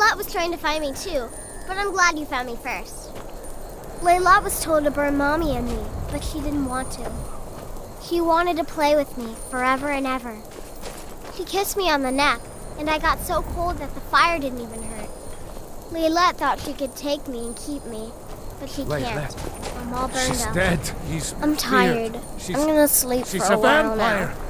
Layla was trying to find me too, but I'm glad you found me first. Layla was told to burn Mommy and me, but she didn't want to. She wanted to play with me forever and ever. She kissed me on the neck, and I got so cold that the fire didn't even hurt. Layla thought she could take me and keep me, but she can't. I'm all burned up. She's dead. I'm tired. I'm gonna sleep for a while now. She's a vampire.